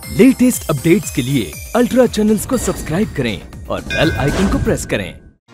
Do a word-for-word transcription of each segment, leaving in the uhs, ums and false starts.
Latest updates के लिए ultra channels को सब्सक्राइब करें और बेल आइकन को प्रेस करें।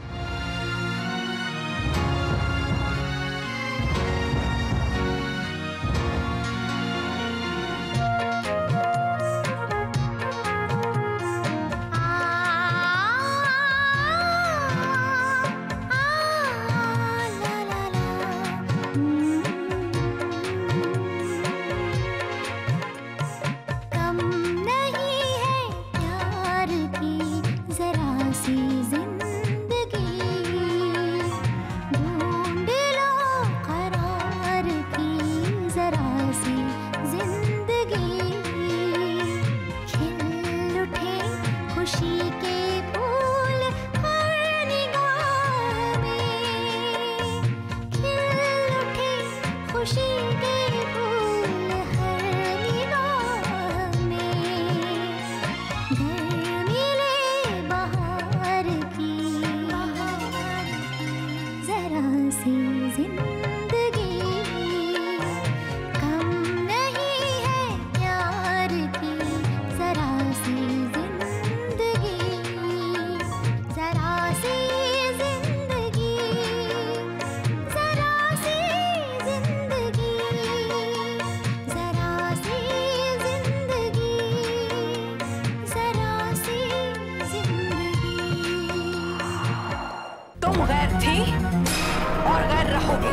तुम गैर थी और गैर रहोगे,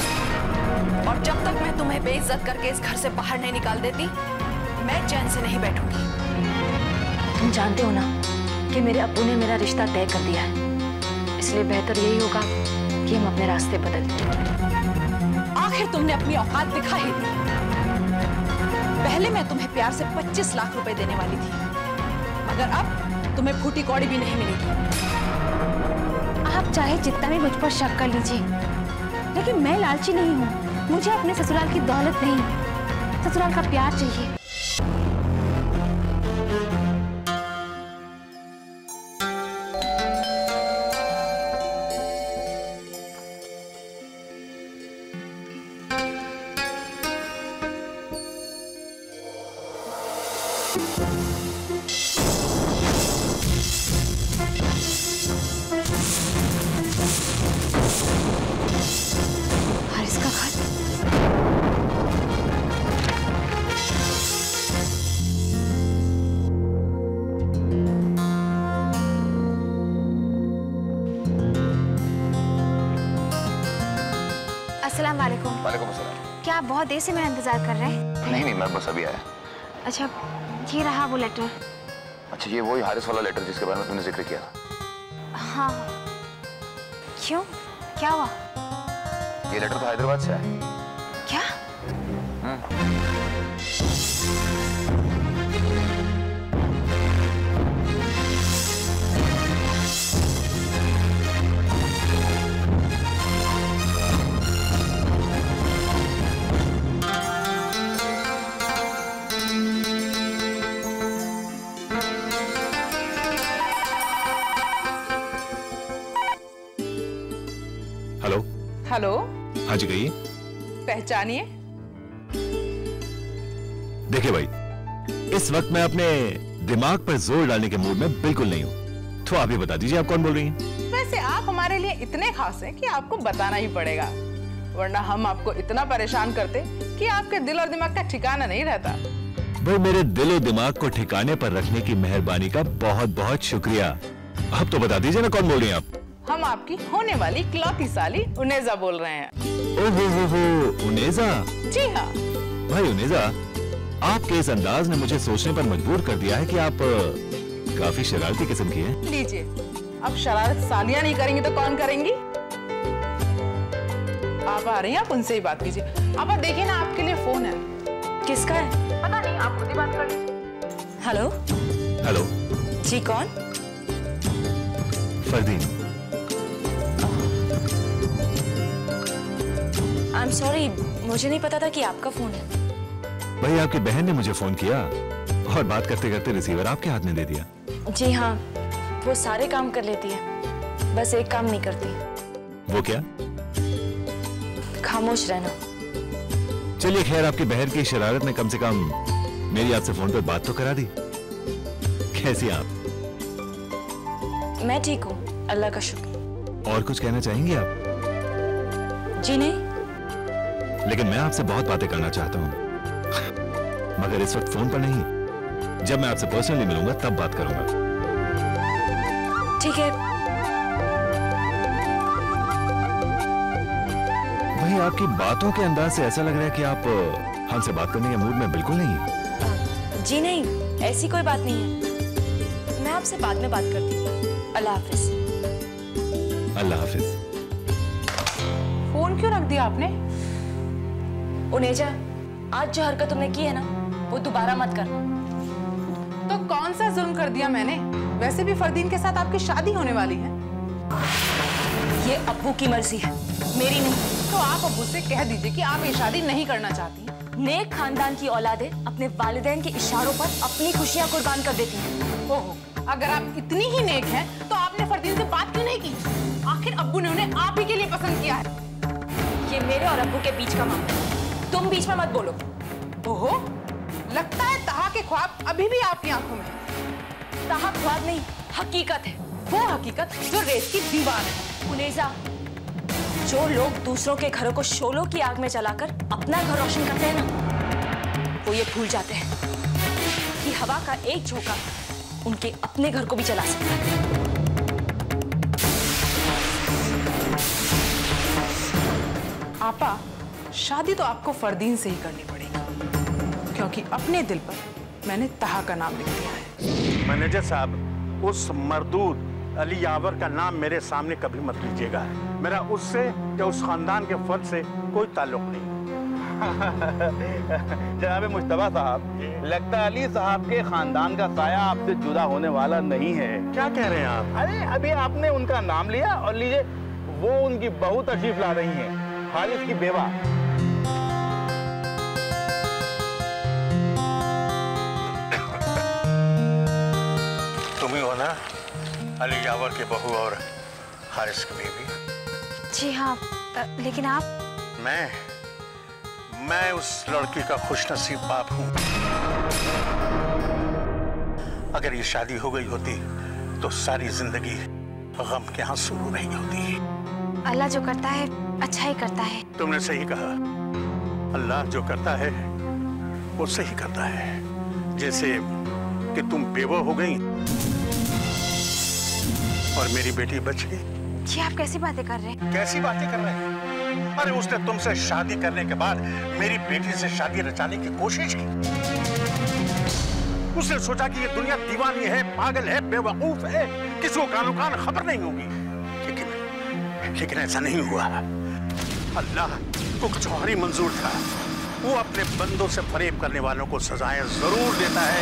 और जब तक मैं तुम्हें बेइज्जत करके इस घर से बाहर नहीं निकाल देती, मैं चैन से नहीं बैठूंगी। तुम जानते हो ना कि मेरे अब्बू ने मेरा रिश्ता तय कर दिया है, इसलिए बेहतर यही होगा कि हम अपने रास्ते बदल दें। आखिर तुमने अपनी औकात दिखा ही दी। पहले मैं तुम्हें प्यार से पच्चीस लाख रुपए देने वाली थी, मगर अब तुम्हें फूटी कौड़ी भी नहीं मिलेगी। आप चाहे जितना भी मुझ पर शक कर लीजिए, लेकिन मैं लालची नहीं हूँ। मुझे अपने ससुराल की दौलत नहीं, ससुराल का प्यार चाहिए। अस्सलाम वालेकुम। वालेकुम अस्सलाम। क्या आप बहुत देर से मेरा इंतजार कर रहे हैं? नहीं नहीं, मैं बस अभी आया। अच्छा, ये रहा वो लेटर। अच्छा, ये वही हारिस वाला लेटर जिसके बारे में तुमने जिक्र किया था? हाँ। क्यों, क्या हुआ? ये लेटर तो हैदराबाद से है। क्या? हम्म। Hello hello. हाँ जी, कहिए। पहचानिए। देखिए भाई, इस वक्त मैं अपने दिमाग पर जोर डालने के मूड में बिल्कुल नहीं हूँ, तो आप ही बता दीजिए आप कौन बोल रही हैं? वैसे आप हमारे लिए इतने खास हैं कि आपको बताना ही पड़ेगा, वरना हम आपको इतना परेशान करते कि आपके दिल और दिमाग का ठिकाना नहीं रहता। भाई, मेरे दिल और दिमाग को ठिकाने पर रखने की मेहरबानी का बहुत बहुत शुक्रिया। अब तो बता दीजिए ना कौन बोल रही हैं आप? हम आपकी होने वाली इकलौती साली उनेजा बोल रहे हैं। ओहो हो हो, उनेजा। जी हाँ। भाई उनेजा, आपके इस अंदाज ने मुझे सोचने पर मजबूर कर दिया है कि आप काफी शरारती किस्म की हैं। लीजिए, अब शरारत सालियां नहीं करेंगी तो कौन करेंगी? आप आ रही हैं, आप उनसे ही बात कीजिए। आप देखिए ना, आपके लिए फोन है। किसका है? पता नहीं, आप खुद ही बात कर लीजिए। हेलो। हेलो जी, कौन? फरदीन। आई एम सॉरी, मुझे नहीं पता था कि आपका फोन है। भाई, आपकी बहन ने मुझे फोन किया और बात करते करते रिसीवर आपके हाथ में दे दिया। जी हाँ, वो सारे काम कर लेती है, बस एक काम नहीं करती। वो क्या? खामोश रहना। चलिए खैर, आपकी बहन की शरारत ने कम से कम मेरी आपसे फोन पर बात तो करा दी। कैसी आप? मैं ठीक हूँ, अल्लाह का शुक्र। और कुछ कहना चाहेंगी आप? जी नहीं। लेकिन मैं आपसे बहुत बातें करना चाहता हूँ, मगर इस वक्त फोन पर नहीं। जब मैं आपसे पर्सनली मिलूंगा तब बात करूंगा। ठीक है। वही आपकी बातों के अंदाज से ऐसा लग रहा है कि आप हमसे बात करने के मूड में बिल्कुल नहीं है। जी नहीं, ऐसी कोई बात नहीं है। मैं आपसे बाद में बात करती हूँ। अल्लाह हाफिज। अल्लाह हाफिज। फोन क्यों रख दिया आपने? उनेजा, आज जो हरकत तुमने की है ना, वो दोबारा मत करना। तो कौन सा जुल्म कर दिया मैंने? वैसे भी फरदीन के साथ आपकी शादी होने वाली है। ये अब्बू की मर्जी है, मेरी नहीं। तो आप अब्बू से कह दीजिए कि आप ये शादी नहीं करना चाहती। नेक खानदान की औलादें अपने वालिदैन के इशारों पर अपनी खुशियां कुर्बान कर देती हैं। ओहो, अगर आप इतनी ही नेक हैं, तो आपने फरदीन से बात क्यों नहीं की? आखिर अब्बू ने उन्हें आप ही के लिए पसंद किया है। ये मेरे और अब्बू के बीच का मामला है, तुम बीच में मत बोलो। ओहो, लगता है तहा के ख्वाब अभी भी आपकी आंखों में है। तहा ख्वाब नहीं, हकीकत है। वो हकीकत जो रेत की दीवार है। उनेजा, जो लोग दूसरों के घरों को शोलों की आग में जलाकर अपना घर रोशन करते हैं ना, वो ये भूल जाते हैं कि हवा का एक झोंका उनके अपने घर को भी जला सकता है। आपा, शादी तो आपको फरदीन से ही करनी पड़ेगी, क्योंकि अपने दिल पर मैंने तहा का नाम लिख दिया है। मैनेजर साहब, उस मरदूद अली यावर का नाम मेरे सामने कभी मत लीजिएगा। मेरा उससे या उस खानदान के फर्द से कोई ताल्लुक नहीं। जनाब मुश्तबा साहब, लगता है अली साहब के खानदान का साया आपसे जुदा होने वाला नहीं है। क्या कह रहे हैं आप? अरे अभी आपने उनका नाम लिया और लीजिए, वो उनकी बहू तशरीफ ला रही हैं, खालिद की बेवा। तुम ही हो ना अली यावर के बहू और हारिस की बीवी? जी हाँ, लेकिन आप? मैं मैं उस लड़की का खुशनसीब बाप हूँ। अगर ये शादी हो गई होती तो सारी जिंदगी गम के आंसू रो रही होती। अल्लाह जो करता है अच्छा ही करता है। तुमने सही कहा, अल्लाह जो करता है वो सही करता है। जैसे कि तुम बेवा हो गई और मेरी बेटी बच गई। जी आप कैसी बातें कर रहे हैं? कैसी बातें कर रहे हैं? अरे उसने तुमसे शादी करने के बाद मेरी बेटी से शादी रचाने की कोशिश की। उसने सोचा कि ये दुनिया दीवानी है, पागल है, बेवकूफ है, किसी को कानो कान खबर नहीं होगी। लेकिन लेकिन ऐसा नहीं हुआ। अल्लाह को कुछ और ही मंजूर था। वो अपने बंदों से फरेब करने वालों को सजाएं जरूर देता है।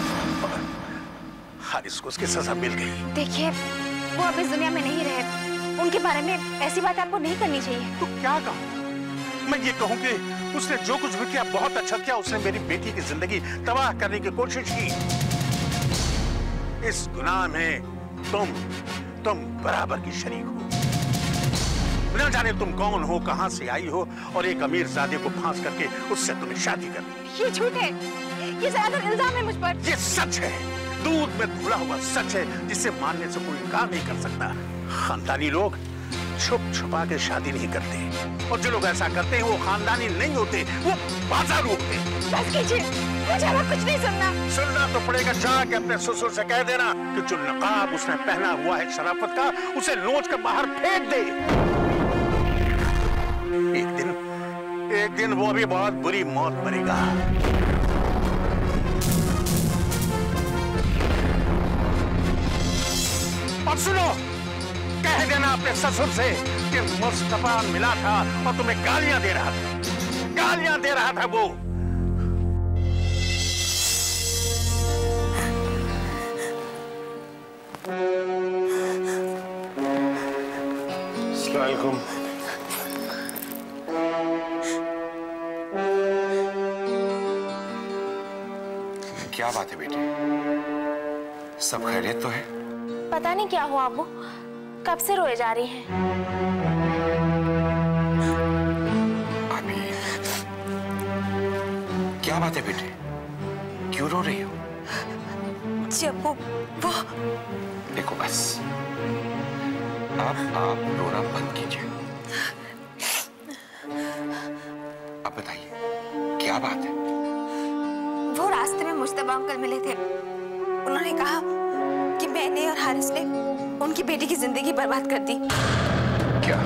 हारिस को उसकी सजा मिल गई। देखिए, वो अब इस दुनिया में नहीं रहे, उनके बारे में ऐसी बात आपको नहीं करनी चाहिए। तो क्या कहूँ? मैं ये कहूँ कि उसने जो कुछ भी किया बहुत अच्छा किया। उसने मेरी बेटी की जिंदगी तबाह करने की कोशिश की। इस गुनाह में तुम तुम बराबर की शरीक हो। न जाने तुम कौन हो, कहां से आई हो, और एक अमीर ज़ादे को फांस करके उससे तुम्हें शादी कर ली। ये झूठ है, ये ज़्यादा इल्जाम है मुझ पर। ये सच है, दूध में धुला हुआ सच है, जिसे मानने से कोई इनकार नहीं कर सकता। खानदानी लोग छुप छुपा के शादी नहीं करते, और जो लोग ऐसा करते हैं वो खानदानी नहीं होते, वो बाजारू होते हैं। बस कीजिए, मुझे अब कुछ नहीं सुनना। सुनना तो पड़ेगा। जाके अपने ससुर से कह देना कि जो नकाब उसने पहना हुआ है शराफत का, उसे नोच कर बाहर फेंक दे। एक दिन एक दिन वो भी बहुत बुरी मौत मरेगा। और सुनो, कह देना अपने ससुर से कि मुस्तफा मिला था और तुम्हें गालियां दे रहा था, गालियां दे रहा था वो। अस्सलाम वालेकुम। क्या बात है बेटी, सब खैरियत तो है? पता नहीं क्या हुआ अब्बू, कब से रोए जा रही हैं। अभी क्या बात है बेटी? क्यों रो रही हो? जब वो वो देखो बस, अब आप रोना बंद कीजिए। अब बताइए क्या बात है? वो रास्ते में मुश्तबा अंकल मिले थे। उन्होंने कहा कि मैंने और हारिस ने उनकी बेटी की जिंदगी बर्बाद कर दी। क्या?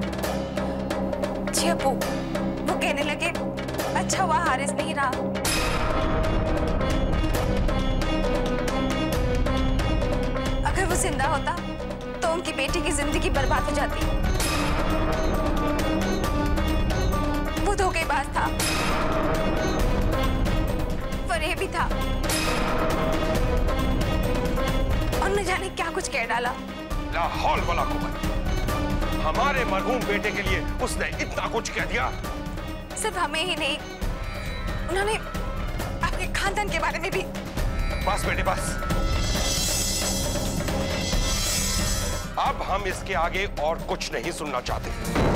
जी अब्बू, वो कहने लगे अच्छा हुआ हारिस नहीं रहा। अगर वो जिंदा होता तो उनकी बेटी की जिंदगी बर्बाद हो जाती। वो धोखेबाज था, फरेबी था और न जाने क्या कुछ कह डाला। ला हौल वला कुव्वत। हमारे मरहूम बेटे के लिए उसने इतना कुछ कह दिया। सिर्फ हमें ही नहीं, उन्होंने अपने खानदान के बारे में भी। बस बेटे बस, अब हम इसके आगे और कुछ नहीं सुनना चाहते।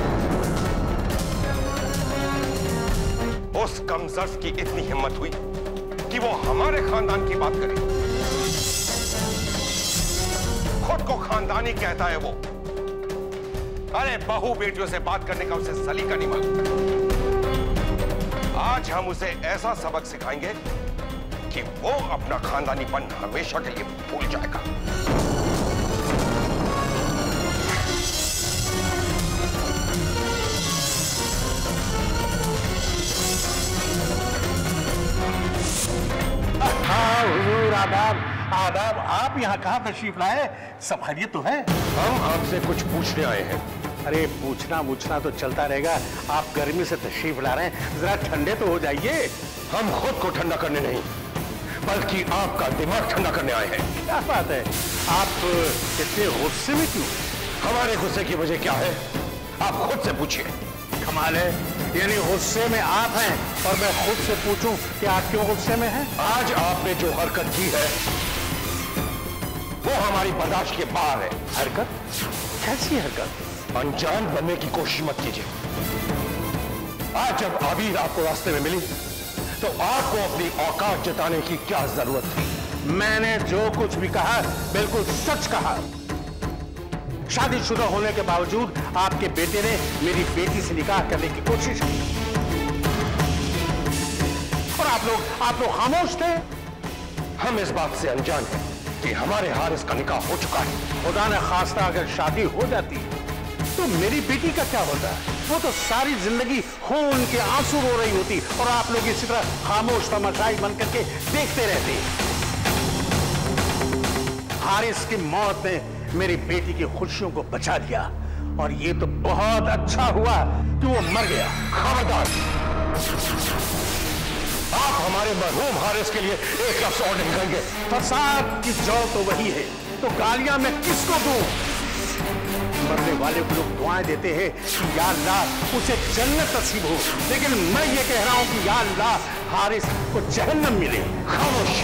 उस कमजर्फ की इतनी हिम्मत हुई कि वो हमारे खानदान की बात करे। खुद को खानदानी कहता है वो। अरे बहू बेटियों से बात करने का उसे सलीका नहीं मालूम। आज हम उसे ऐसा सबक सिखाएंगे कि वो अपना खानदानीपन हमेशा के लिए भूल जाएगा। हाँ हुजूर, आदाब आदाब। आप यहाँ कहाँ तशरीफ लाए? सब खैरियत तो है? हम आपसे कुछ पूछने आए हैं। अरे पूछना पूछना तो चलता रहेगा। आप गर्मी से तशरीफ ला रहे हैं, जरा ठंडे तो हो जाइए। हम खुद को ठंडा करने नहीं, बल्कि आपका दिमाग ठंडा करने आए हैं। क्या बात है, आप इतने गुस्से में क्यों? हमारे गुस्से की वजह क्या है, आप खुद से पूछिए। कमाल है, यानी गुस्से में आप हैं और मैं खुद से पूछूं कि आप क्यों गुस्से में हैं? आज आपने जो हरकत की है वो हमारी बर्दाश्त के बाहर है। हरकत? कैसी हरकत? अनजान बनने की कोशिश मत कीजिए। आज जब आबिर आपको रास्ते में मिली तो आपको अपनी औकात जताने की क्या जरूरत थी? मैंने जो कुछ भी कहा बिल्कुल सच कहा। शादीशुदा होने के बावजूद आपके बेटे ने मेरी बेटी से निकाह करने की कोशिश की और आप लोग आप लोग खामोश थे। हम इस बात से अनजान हैं कि हमारे हारिस का निकाह हो चुका है। खुदा ने खास्ता अगर शादी हो जाती तो मेरी बेटी का क्या होता? वो तो सारी जिंदगी खून के आंसू रो रही होती और आप लोग इसी तरह खामोश तमाशाई बन करके देखते रहते। हारिस की मौत ने मेरी बेटी की खुशियों को बचा दिया और ये तो बहुत अच्छा हुआ कि वो मर गया। खबरदार, आप हमारे मरहूम हारिस के लिए एक लफ्ज़ और नहीं कहेंगे। फसाद की जौ तो वही है, तो गालियां मैं किसको दूं? मरने वाले को लोग दुआएं देते हैं कि या अल्लाह उसे जन्नत नसीब हो, लेकिन मैं ये कह रहा हूं कि या अल्लाह हारिस को जहन्नम मिले। खामोश।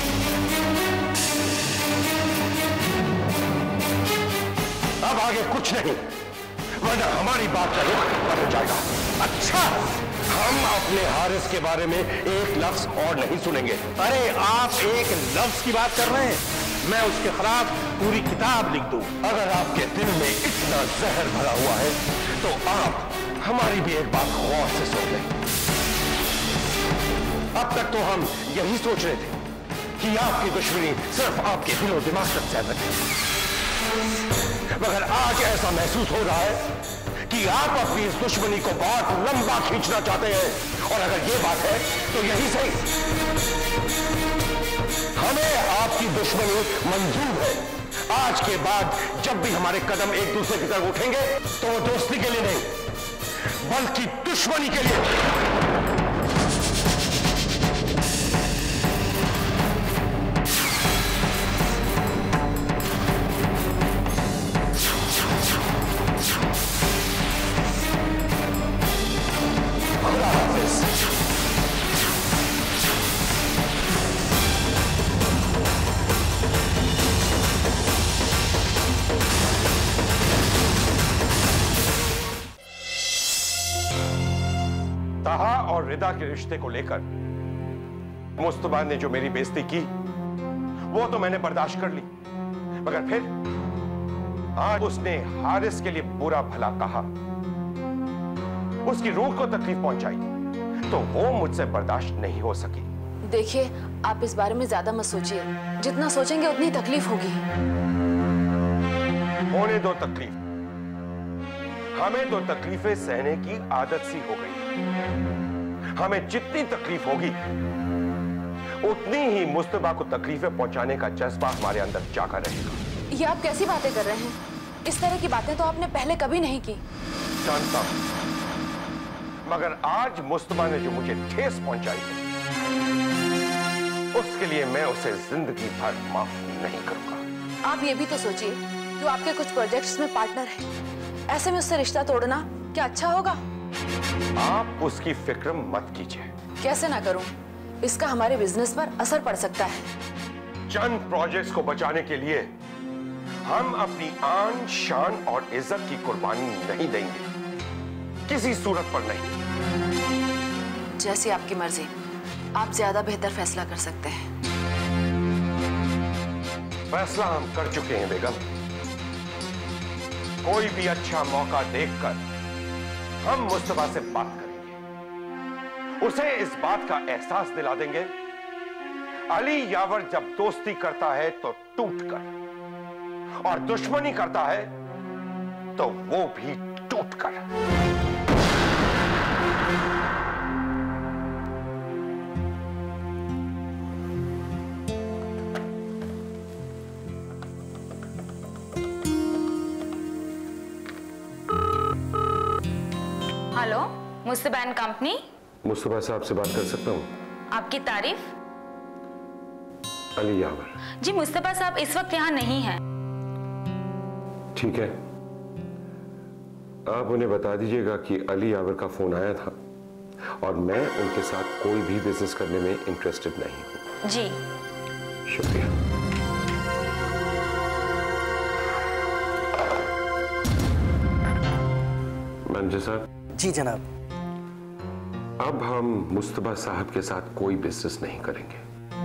अब आगे कुछ नहीं, वरना हमारी बात का रुख बदल जाएगा। अच्छा, हम अपने हारिस के बारे में एक लफ्ज और नहीं सुनेंगे। अरे आप एक लफ्ज की बात कर रहे हैं, मैं उसके खिलाफ पूरी किताब लिख दूं। अगर आपके दिल में इतना जहर भरा हुआ है तो आप हमारी भी एक बात गौर से सुन लें। अब तक तो हम यही सोच रहे थे कि आपकी दुश्मनी सिर्फ आपके दिल और दिमाग तक सीमित है, मगर आज ऐसा महसूस हो रहा है कि आप अपनी इस दुश्मनी को बहुत लंबा खींचना चाहते हैं। और अगर ये बात है तो यही सही, हमें आपकी दुश्मनी मंजूर है। आज के बाद जब भी हमारे कदम एक दूसरे की तरफ उठेंगे तो वो दोस्ती के लिए नहीं, बल्कि दुश्मनी के लिए। ताहा और रिदा के रिश्ते को लेकर मुस्तफा ने जो मेरी बेइज्जती की वो तो मैंने बर्दाश्त कर ली, मगर फिर आज उसने हारिस के लिए बुरा भला कहा, उसकी रूह को तकलीफ पहुंचाई, तो वो मुझसे बर्दाश्त नहीं हो सकी। देखिए, आप इस बारे में ज्यादा मत सोचिए, जितना सोचेंगे उतनी तकलीफ होगी। होने दो तकलीफ, हमें तो तकलीफें सहने की आदत सी हो गई। हमें जितनी तकलीफ होगी उतनी ही मुस्तफा को तकलीफें पहुंचाने का जज्बा हमारे अंदर जागा रहेगा। ये आप कैसी बातें कर रहे हैं? इस तरह की बातें तो आपने पहले कभी नहीं की। जानता हूं, मगर आज मुस्तफा ने जो मुझे ठेस पहुंचाई है उसके लिए मैं उसे जिंदगी भर माफ नहीं करूंगा। आप ये भी तो सोचिए कि वो आपके कुछ प्रोजेक्ट्स में पार्टनर है, ऐसे में उससे रिश्ता तोड़ना क्या अच्छा होगा? आप उसकी फिक्र मत कीजिए। कैसे ना करूं? इसका हमारे बिजनेस पर असर पड़ सकता है। चंद प्रोजेक्ट्स को बचाने के लिए हम अपनी आन, शान और इज्जत की कुर्बानी नहीं देंगे, किसी सूरत पर नहीं। जैसी आपकी मर्जी, आप ज्यादा बेहतर फैसला कर सकते हैं। फैसला हम कर चुके हैं बेगम। कोई भी अच्छा मौका देखकर हम मुस्तफा से बात करेंगे, उसे इस बात का एहसास दिला देंगे अली यावर जब दोस्ती करता है तो टूट कर, और दुश्मनी करता है तो वो भी टूट कर। Hello, Mustafa and company. Mustafa साहब से बात कर सकता हूँ? आपकी तारीफ। अली यावर। जी, मुस्तफा साहब इस वक्त यहाँ नहीं हैं। ठीक है, आप उन्हें बता दीजिएगा कि अली यावर का फोन आया था और मैं उनके साथ कोई भी बिजनेस करने में इंटरेस्टेड नहीं हूँ। जी शुक्रिया। मैनेजर साहब। जी जनाब। अब हम मुस्तफा साहब के साथ कोई बिजनेस नहीं करेंगे।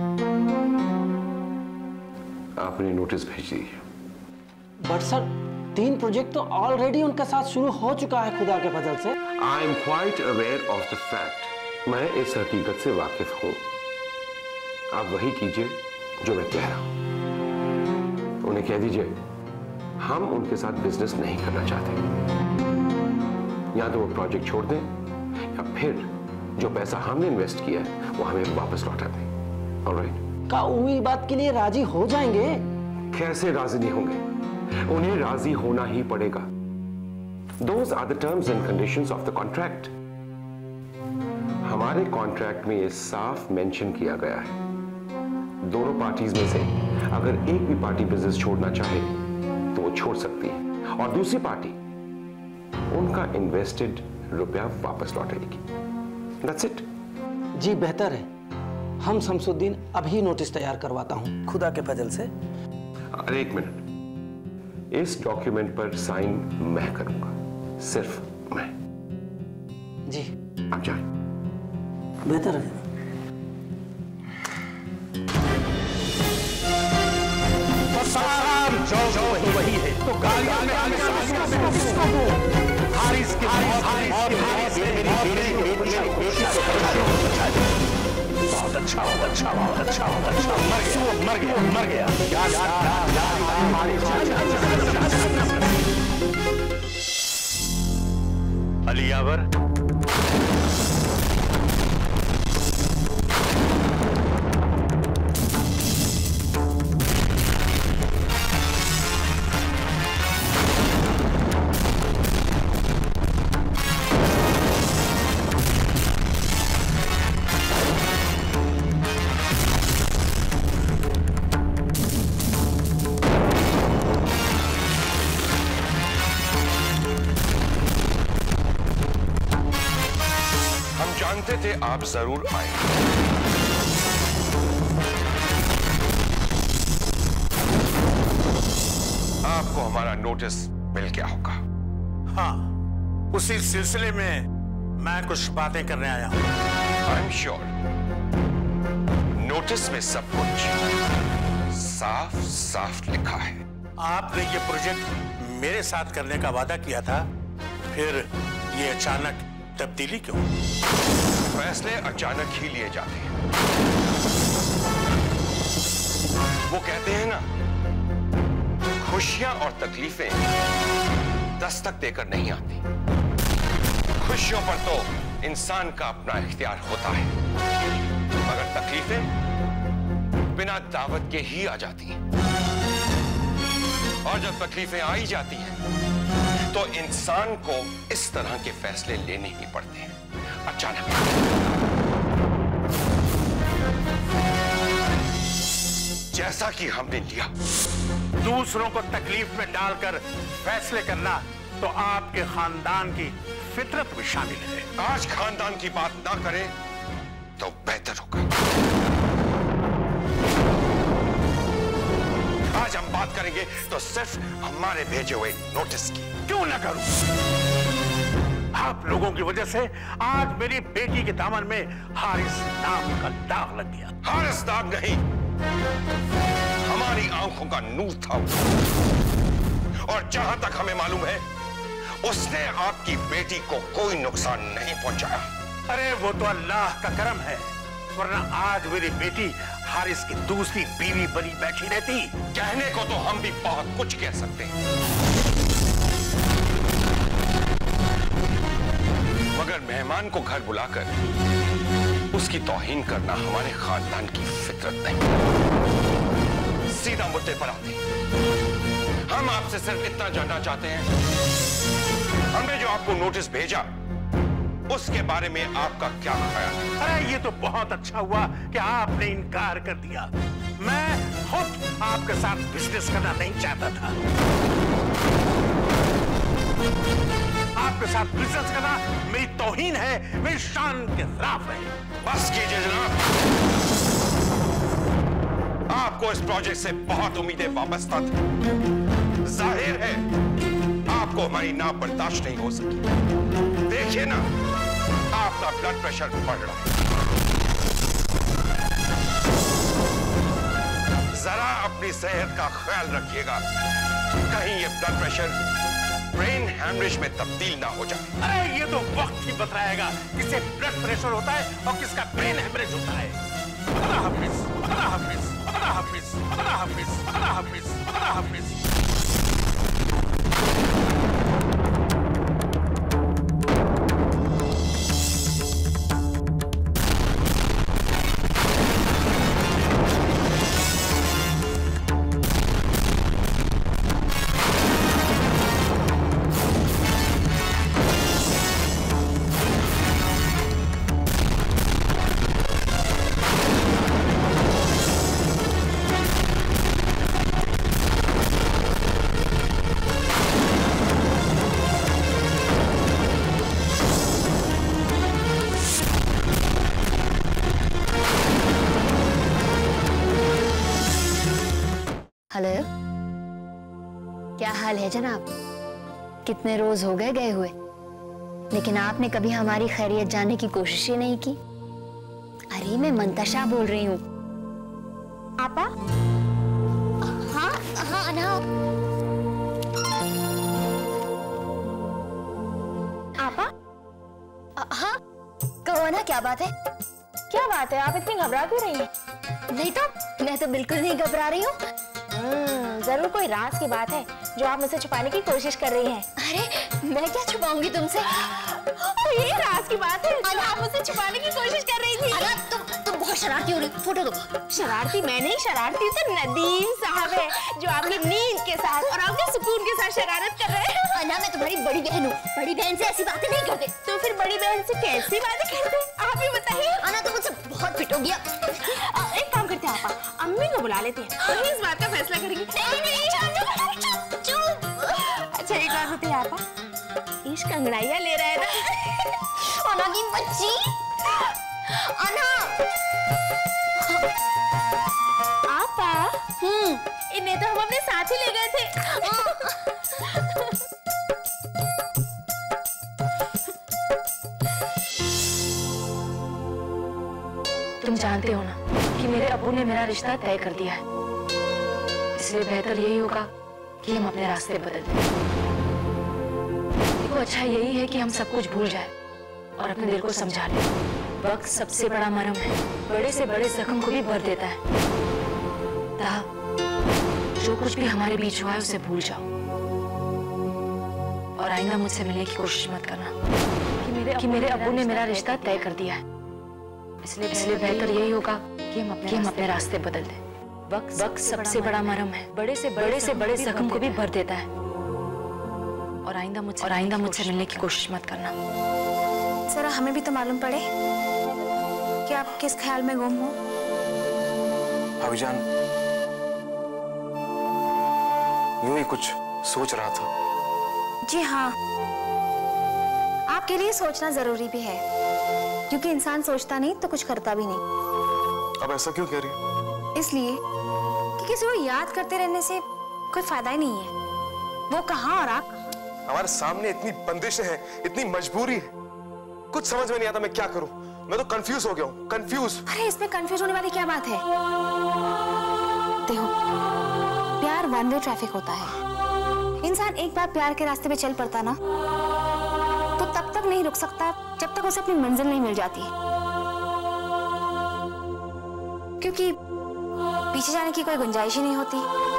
आपने नोटिस भेज दीजिए। बट सर, तीन प्रोजेक्ट तो ऑलरेडी उनके साथ शुरू हो चुका है, खुदा के फजल से। I am quite aware of the fact. मैं इस हकीकत से वाकिफ हूं। आप वही कीजिए जो मैं कह रहा हूं। उन्हें कह दीजिए हम उनके साथ बिजनेस नहीं करना चाहते। या तो वो प्रोजेक्ट छोड़ दें या फिर जो पैसा हमने इन्वेस्ट किया है वो हमें वापस लौटा दें। ऑलराइट? क्या उम्मीद बात के लिए राजी हो जाएंगे? कैसे राजी नहीं होंगे? उन्हें राजी होना ही पड़ेगा। Those are the terms and conditions of the contract. हमारे कॉन्ट्रैक्ट में ये साफ मेंशन किया गया है, दोनों पार्टीज में से अगर एक भी पार्टी बिजनेस छोड़ना चाहे तो वो छोड़ सकती है और दूसरी पार्टी उनका इन्वेस्टेड रुपया वापस लौटाएगी। That's it. जी बेहतर है, हम शमसुद्दीन अभी नोटिस तैयार करवाता हूँ, खुदा के फजल से। अरे एक मिनट, इस डॉक्यूमेंट पर साइन मैं करूंगा, सिर्फ मैं। जी आप जाएं। बेहतर है। तो सारा जो जो वही वही है, तो गालियां में आगे किसको दो? हारिस के हारिस और हारिस मेरी मेरी बेटी बहुत अच्छा बहुत अच्छा बहुत अच्छा बहुत अच्छा मर गया मर गया मर गया यार अली यावर। जानते थे आप जरूर आएंगे। आपको हमारा नोटिस मिल गया होगा। हाँ, उसी सिलसिले में मैं कुछ बातें करने आया हूं। आई एम श्योर नोटिस में सब कुछ साफ साफ लिखा है। आपने ये प्रोजेक्ट मेरे साथ करने का वादा किया था, फिर ये अचानक तब्दीली क्यों? फैसले अचानक ही लिए जाते हैं। वो कहते हैं ना, खुशियां और तकलीफें दस्तक देकर नहीं आती। खुशियों पर तो इंसान का अपना इख्तियार होता है, मगर तकलीफें बिना दावत के ही आ जाती हैं। और जब तकलीफें आई जाती हैं तो इंसान को इस तरह के फैसले लेने ही पड़ते हैं, अचानक। जैसा कि हमने लिया। दूसरों को तकलीफ में डालकर फैसले करना तो आपके खानदान की फितरत में शामिल है। आज खानदान की बात ना करें तो बेहतर होगा। आज हम बात करेंगे तो सिर्फ हमारे भेजे हुए नोटिस की। क्यों ना करूं? आप लोगों की वजह से आज मेरी बेटी के दामन में हारिस नाम का दाग लग गया। हारिस दाग नहीं, हमारी आंखों का नूर था। और जहां तक हमें मालूम है, उसने आपकी बेटी को कोई नुकसान नहीं पहुंचाया। अरे वो तो अल्लाह का करम है, वरना आज मेरी बेटी हारिस की दूसरी बीवी बनी बैठी रहती। कहने को तो हम भी बहुत कुछ कह सकते हैं, मगर मेहमान को घर बुलाकर उसकी तौहीन करना हमारे खानदान की फितरत नहीं। सीधा मुद्दे पर आते हैं। हम आपसे सिर्फ इतना जानना चाहते हैं, हमने जो आपको नोटिस भेजा उसके बारे में आपका क्या ख्याल है? अरे ये तो बहुत अच्छा हुआ कि आपने इनकार कर दिया। मैं खुद आपके साथ बिजनेस करना नहीं चाहता था। आपके साथ बिजनेस करना मेरी तौहीन है, मेरी शान के खिलाफ है। बस कीजिए जनाब, आपको इस प्रोजेक्ट से बहुत उम्मीदें वाबस्ता थी। जाहिर है आपको हमारी ना बर्दाश्त नहीं हो सकी। देखिए ना, आपका ब्लड प्रेशर बढ़ रहा है। जरा अपनी सेहत का ख्याल रखिएगा, कहीं ये ब्लड प्रेशर ब्रेन हैमरेज में तब्दील ना हो जाए। अरे ये तो वक्त ही बताएगा किसे ब्लड प्रेशर होता है और किसका ब्रेन हैमरेज होता है। अल्लाह हाफिज, अल्लाह हाफिज, अल्लाह हाफिज, अल्लाह हाफिज, अल्लाह हाफिज, अल्लाह हाफिज। हेलो, क्या हाल है जनाब? कितने रोज हो गए गए हुए, लेकिन आपने कभी हमारी खैरियत जानने की कोशिश ही नहीं की। अरे मैं मंतशा बोल रही हूँ। आपा? हाँ हाँ अना। आपा? हाँ कहो ना, क्या बात है? क्या बात है, आप इतनी घबरा क्यों रही हैं? नहीं तो, मैं तो बिल्कुल नहीं घबरा रही हूँ। जरूर कोई राज की बात है जो आप मुझसे छुपाने की कोशिश कर रही हैं। अरे मैं क्या छुपाऊंगी तुमसे? तो ये राज की बात है जो आप मुझसे छुपाने की कोशिश कर रही थी। अरे तुम तुम बहुत शरारती हो रही, फोटो दो। शरारती मैं नहीं, शरारती तो नदीम साहब है जो आपकी नींद के साथ और आपके सुकून के साथ शरारत कर रहे हैं। अना मैं तुम्हारी बड़ी बहन हूँ, बड़ी बहन से ऐसी बातें नहीं करते। तो फिर बड़ी बहन से कैसी बातें करते? आप ही बताइए। अना तुम मुझसे बहुत पिटोगी। एक काम करते हैं आपा, अम्मी को बुला लेते हैं, वही इस बात का फैसला करेंगे। अच्छा एक बात बताइए आपा, इश्क अंगड़ाइयाँ ले रहा है ना? अना की बच्ची, अना। आपा, हम्म, इन्हें तो हम अपने साथ ही ले गए थे। तुम जानते हो ना कि मेरे रिश्ता तय कर दिया है, इसलिए बेहतर यही होगा कि हम अपने रास्ते बदल दें। देखो, अच्छा यही है कि हम सब कुछ भूल जाए और अपने दिल को समझा लें। वक्त सबसे बड़ा मरहम है, बड़े से बड़े जख्म को भी भर देता है। ताहा, जो कुछ भी हमारे बीच हुआ है उसे भूल जाओ और आइंदा मुझसे मिलने की कोशिश मत करना कि मेरे कि मेरे अब्बू ने मेरा रिश्ता तय कर दिया है, इसलिए इसलिए बेहतर यही होगा कि हम अपने, कि हम अपने रास्ते बदल दें। वक्त वक्त सबसे बड़ा मरहम है, बड़े से बड़े से बड़े जख्म को भी भर देता है और आइंदा मुझसे और आइंदा मुझसे मिलने की कोशिश मत करना। जरा हमें भी तो मालूम पड़े कि आप किस ख्याल में गुम हो। भाईजान, यूं ही कुछ सोच रहा था। जी हाँ, आपके लिए सोचना जरूरी भी है, क्योंकि इंसान सोचता नहीं तो कुछ करता भी नहीं। अब ऐसा क्यों कह रही हो? इसलिए कि किसी को याद करते रहने से कोई फायदा ही नहीं है। वो कहाँ और आप कहाँ। हमारे सामने इतनी बंदिशें हैं, इतनी मजबूरी है, कुछ समझ में नहीं आता मैं क्या करूं। मैं तो कंफ्यूज हो गया हूं, कंफ्यूज। अरे इसमें कंफ्यूज होने वाली क्या बात है? देखो, प्यार वन वे ट्रैफिक होता है। इंसान एक बार प्यार के रास्ते पे चल पड़ता ना, तो तब तक नहीं रुक सकता जब तक उसे अपनी मंजिल नहीं मिल जाती, क्योंकि पीछे जाने की कोई गुंजाइश ही नहीं होती।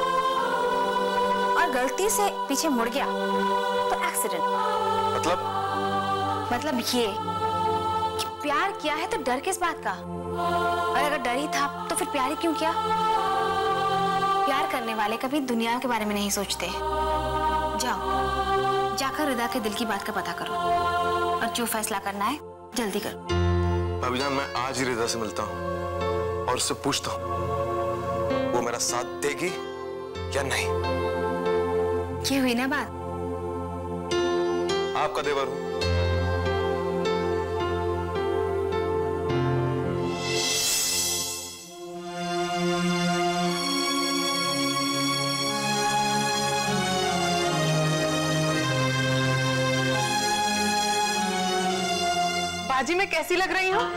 और गलती से पीछे मुड़ गया तो एक्सीडेंट। मतलब मतलब ये कि प्यार किया है तो डर किस बात का? और अगर डर ही था तो फिर प्यार ही क्यों किया? प्यार करने वाले कभी दुनिया के बारे में नहीं सोचते। जाओ, जाकर रिदा के दिल की बात का पता करो और जो फैसला करना है जल्दी करो। भाभीजान, मैं आज ही रिदा से मिलता हूँ और उससे पूछता हूँ वो मेरा साथ देगी या नहीं। ये हुई ना बात। आपका देवर हूँ। बाजी मैं कैसी लग रही हूँ?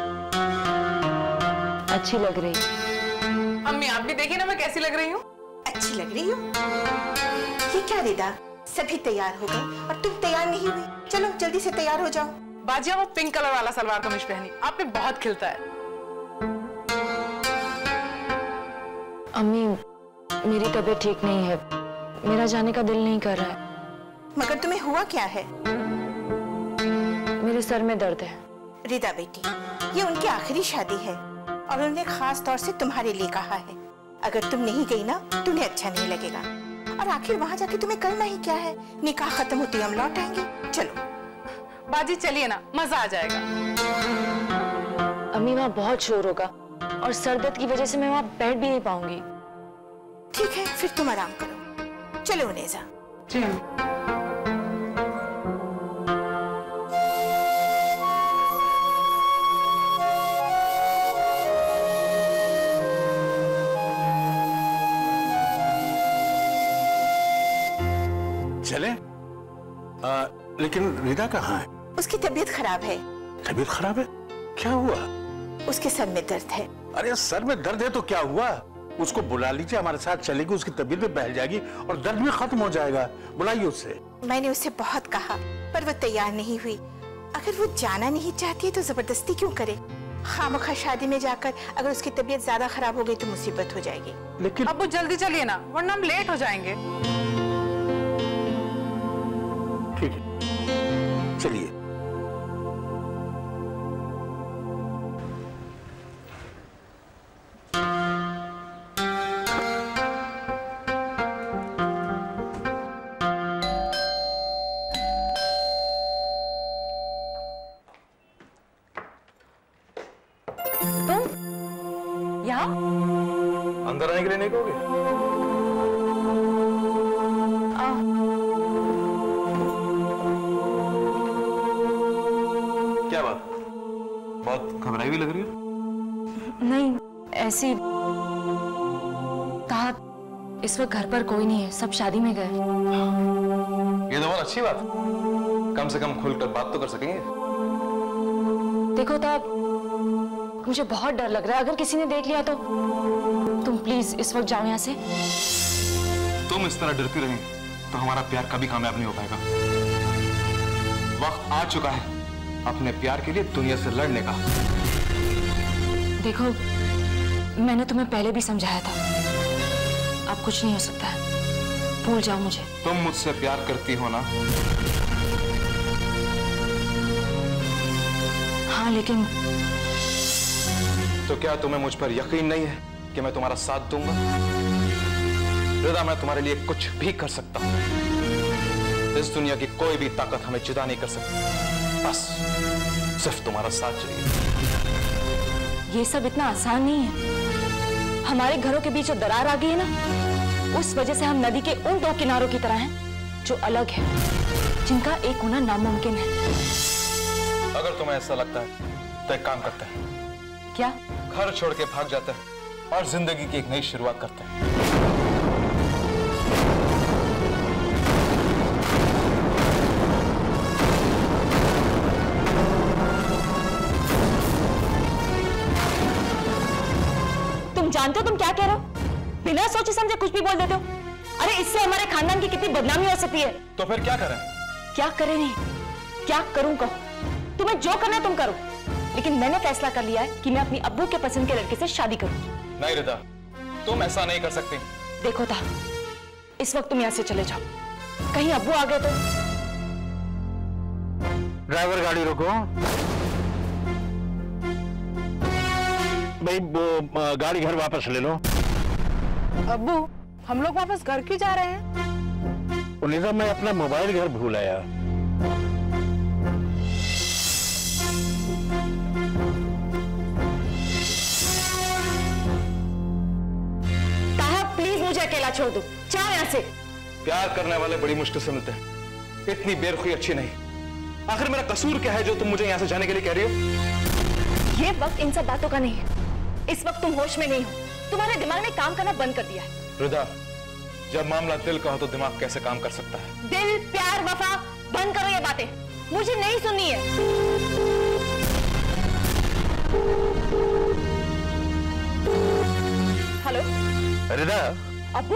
अच्छी लग रही। अम्मी आप भी देखिए ना मैं कैसी लग रही हूँ। अच्छी लग रही हूँ। ये क्या रिदा, सभी तैयार हो गए और तुम तैयार नहीं हुई? चलो जल्दी से तैयार हो जाओ। बाजिया वो पिंक कलर वाला सलवार कमीज पहनी, आप पे बहुत खिलता है। अम्मी, मेरी तबीयत ठीक नहीं है, मेरा जाने का दिल नहीं कर रहा है। मगर तुम्हें हुआ क्या है? मेरे सर में दर्द है। रिदा बेटी, ये उनकी आखिरी शादी है और उन्होंने खास तौर से तुम्हारे लिए कहा है। अगर तुम नहीं गई ना तो उन्हें अच्छा नहीं लगेगा। और आखिर वहां जाके तुम्हें करना ही क्या है? निकाह खत्म होते ही हम लौट आएंगे। चलो बाजी, चलिए ना, मजा आ जाएगा। अम्मी, वहाँ बहुत शोर होगा और सर दर्द की वजह से मैं वहाँ बैठ भी नहीं पाऊंगी। ठीक है, फिर तुम आराम करो। चलो उनेजा। जी। चले? आ, लेकिन रिदा कहाँ है? उसकी तबीयत खराब है। तबीयत खराब है? क्या हुआ? उसके सर में दर्द है। अरे सर में दर्द है तो क्या हुआ? उसको बुला लीजिए, हमारे साथ चलेगी, उसकी तबीयत भी बहल जाएगी और दर्द भी खत्म हो जाएगा। बुलाइए उससे। मैंने उससे बहुत कहा पर वो तैयार नहीं हुई। अगर वो जाना नहीं चाहती है तो जबरदस्ती क्यों करे? खामखा शादी में जाकर अगर उसकी तबीयत ज्यादा खराब हो गई तो मुसीबत हो जाएगी। लेकिन अब वो जल्दी चलिए ना, वरना हम लेट हो जाएंगे। ठीक है, चलिए। तुम यहाँ? अंदर आने के लिए नहीं कहोगे? क्या बात, बहुत घबराई हुई लग रही हो? नहीं, ऐसी। कहा इस वक्त घर पर कोई नहीं है, सब शादी में गए। ये तो बहुत अच्छी बात, कम से कम खुलकर बात तो कर सकेंगे। देखो ताब, मुझे बहुत डर लग रहा है, अगर किसी ने देख लिया तो। तुम प्लीज इस वक्त जाओ यहाँ से। तुम इस तरह डरती रही तो हमारा प्यार कभी कामयाब नहीं हो पाएगा। वक्त आ चुका है अपने प्यार के लिए दुनिया से लड़ने का। देखो, मैंने तुम्हें पहले भी समझाया था, अब कुछ नहीं हो सकता है, भूल जाओ मुझे। तुम मुझसे प्यार करती हो ना? हाँ, लेकिन तो क्या तुम्हें मुझ पर यकीन नहीं है कि मैं तुम्हारा साथ दूंगा? रिदा, मैं तुम्हारे लिए कुछ भी कर सकता हूं। इस दुनिया की कोई भी ताकत हमें जुदा नहीं कर सकती। बस सिर्फ तुम्हारा साथ चाहिए। ये सब इतना आसान नहीं है। हमारे घरों के बीच जो दरार आ गई है ना, उस वजह से हम नदी के उन दो किनारों की तरह हैं जो अलग है, जिनका एक होना नामुमकिन है। अगर तुम्हें ऐसा लगता है तो एक काम करते हैं। क्या? घर छोड़ के भाग जाते हैं और जिंदगी की एक नई शुरुआत करते हैं। तुम जानते हो तुम क्या कह रहे हो? बिना सोचे समझे कुछ भी बोल देते हो। अरे इससे हमारे खानदान की कितनी बदनामी हो सकती है। तो फिर क्या करें? क्या करें नहीं, क्या करूं कहो। तुम्हें जो करना है तुम करो, लेकिन मैंने फैसला कर लिया है कि मैं अपनी अब्बू के पसंद के लड़के से शादी करूं। नहीं रिदा, तुम ऐसा नहीं कर सकती। देखो था, इस वक्त तुम यहाँ से चले जाओ, कहीं अब्बू आ गए तो। ड्राइवर, गाड़ी रोको। भाई वो गाड़ी घर वापस ले लो। अब्बू, हम लोग वापस घर क्यों जा रहे हैं? उन्हें मैं अपना मोबाइल घर भूल आया। मुझे अकेला छोड़ दो, जाओ यहाँ से। प्यार करने वाले बड़ी मुश्किल से मिलते हैं, इतनी बेरुखी अच्छी नहीं। आखिर मेरा कसूर क्या है जो तुम मुझे यहाँ से जाने के लिए कह रही हो? ये वक्त इन सब बातों का नहीं है। इस वक्त तुम होश में नहीं हो, तुम्हारे दिमाग ने काम करना बंद कर दिया है। रिदा, जब मामला दिल का हो तो दिमाग कैसे काम कर सकता है? दिल, प्यार, वफा, बंद करो ये बातें, मुझे नहीं सुननी है। हेलो रिदा। अब्बू,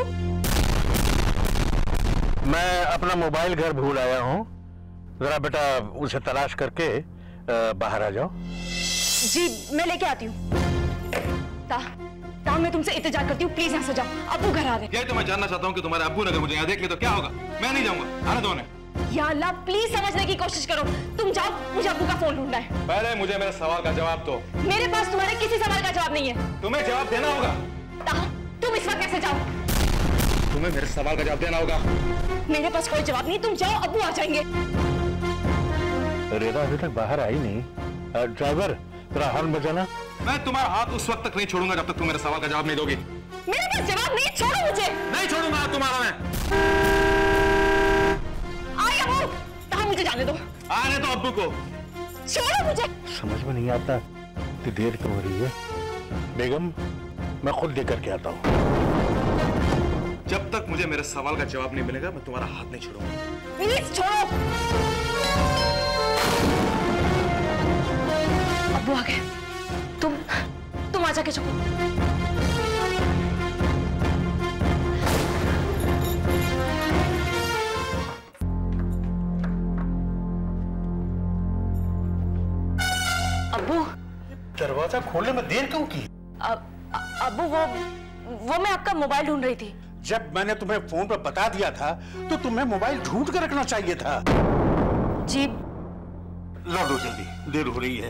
मैं अपना मोबाइल घर भूल आया हूँ, जरा बेटा उसे तलाश करके बाहर आ जाओ। जी मैं लेके आती हूँ। ता, ता मैं तुमसे इंतजार करती हूँ, प्लीज यहाँ से जाओ, अब्बू घर आ रहे। यही तो मैं जानना चाहता हूँ कि तुम्हारे अब्बू ने अगर मुझे यहाँ देख लिया तो क्या होगा? मैं नहीं जाऊंगा, आने दो उन्हें। या अल्लाह, प्लीज समझने की कोशिश करो। तुम जाओ, मुझे अब्बू का फोन ढूंढना है। पहले मुझे मेरे सवाल का जवाब दो। मेरे पास तुम्हारे किसी सवाल का जवाब नहीं है। तुम्हें जवाब देना होगा। ता, तुम इस वक्त कैसे जाओ? तुम्हें मेरे सवाल का जवाब देना होगा। मेरे पास कोई जवाब नहीं, तुम जाओ, अब्बू आ जाएंगे। रेदा अभी तक बाहर आई नहीं। ड्राइवर, तेरा हॉर्न बजाना। मैं तुम्हारा हाथ उस वक्त तक नहीं छोड़ूगा जब तक तुम मेरे सवाल का जवाब नहीं दोगी। मेरे पास जवाब नहीं, छोड़ो मुझे। नहीं छोड़ूंगा हाथ तुम्हारा मैं। आई अब्बू, ता मुझे जाने दो। आने दो अब्बू को। छोड़ो मुझे। समझ में नहीं आता कि देर क्यों हो रही है। बेगम, मैं खुद लेकर के आता हूँ। जब तक मुझे मेरे सवाल का जवाब नहीं मिलेगा मैं तुम्हारा हाथ नहीं छोड़ूंगा। प्लीज छोड़ो। अब्बू आ गए। तुम तुम आ जाके चुप। अब्बू, दरवाजा खोलने में देर क्यों की? अब अब्बू, वो वो मैं आपका मोबाइल ढूंढ रही थी। जब मैंने तुम्हें फोन पर बता दिया था तो तुम्हें मोबाइल ढूंढ कर रखना चाहिए था। जी ला दो जल्दी, देर हो रही है।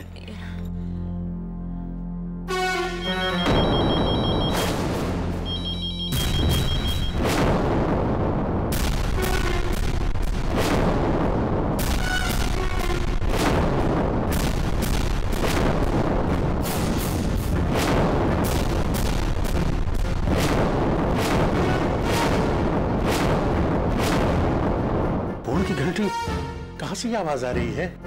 घंटी कहां से आवाज आ रही है?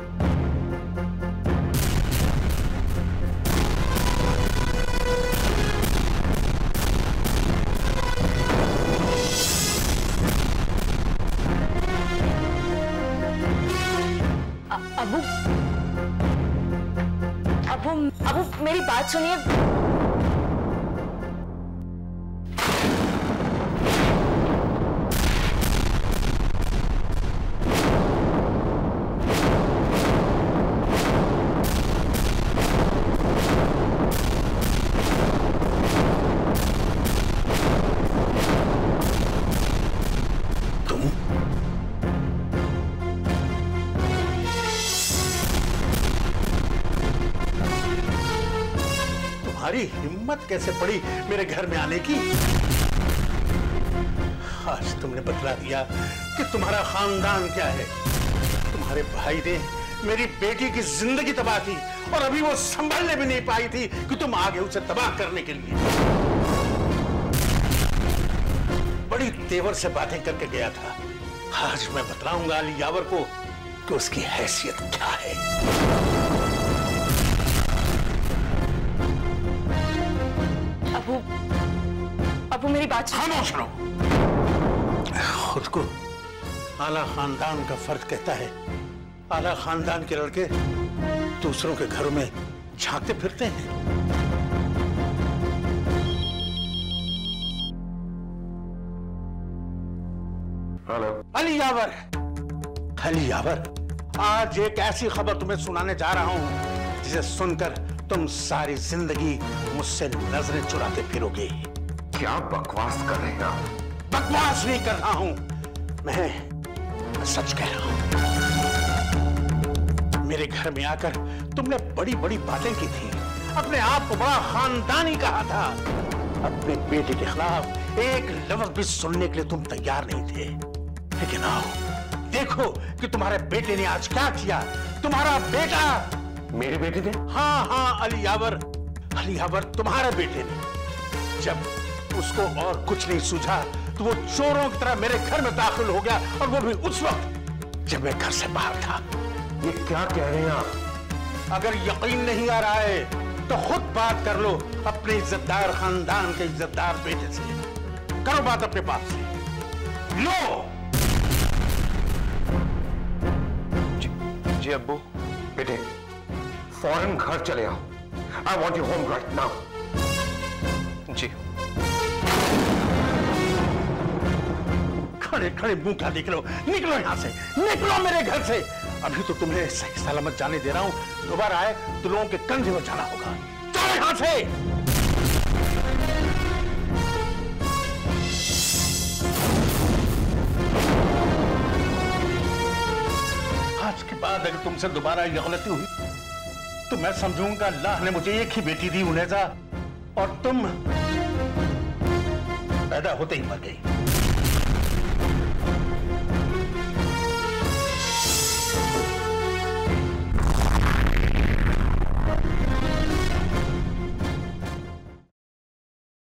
अबू, अबू, अबू मेरी बात सुनिए। तुम्हारी हिम्मत कैसे पड़ी मेरे घर में आने की? आज तुमने बतला दिया कि तुम्हारा खानदान क्या है। तुम्हारे भाई ने मेरी बेटी की जिंदगी तबाह की और अभी वो संभलने भी नहीं पाई थी कि तुम आगे उसे तबाह करने के लिए। बड़ी तेवर से बातें करके गया था। आज मैं बतलाऊंगा अली यावर को कि उसकी हैसियत क्या है। अबू, अबू मेरी बात खामोश रहो। खुद को आला खानदान का फर्द कहता है। आला खानदान के लड़के दूसरों के घरों में झांकते फिरते हैं। हेलो अली यावर, अली यावर, आज एक ऐसी खबर तुम्हें सुनाने जा रहा हूं जिसे सुनकर तुम सारी जिंदगी मुझसे नजरें चुराते फिरोगे। क्या बकवास कर रहे हैं आप? बकवास नहीं कर रहा हूं, मैं, मैं सच कह रहा हूं। मेरे घर में आकर तुमने बड़ी बड़ी बातें की थी। अपने आप को बड़ा खानदानी कहा था। अपने बेटे के खिलाफ एक लफ्ज भी सुनने के लिए तुम तैयार नहीं थे। लेकिन आओ देखो कि तुम्हारे बेटे ने आज क्या किया। तुम्हारा बेटा, मेरे बेटे ने? हाँ हाँ अली यावर, अली यावर तुम्हारे बेटे ने जब उसको और कुछ नहीं सूझा तो वो चोरों की तरह मेरे घर में दाखिल हो गया, और वो भी उस वक्त जब मैं घर से बाहर था। ये क्या कह रहे हैं आप? अगर यकीन नहीं आ रहा है तो खुद बात कर लो अपने इज्जतदार खानदान के इज्जतदार बेटे से। करो बात अपने बाप से। लो जी, जी अब्बू। बेटे फौरन घर चले आओ। I want you home right now. जी। खड़े खड़े मुंह क्या देख लो, निकलो यहां से, निकलो मेरे घर से। अभी तो तुम्हें सही सलामत जाने दे रहा हूं, दोबारा आए तो लोगों के कंधे पर जाना होगा। चलो यहां से। आज के बाद अगर तुमसे दोबारा ये गलती हुई तो मैं समझूंगा अल्लाह ने मुझे एक ही बेटी दी उनेजा, और तुम पैदा होते ही मर गई।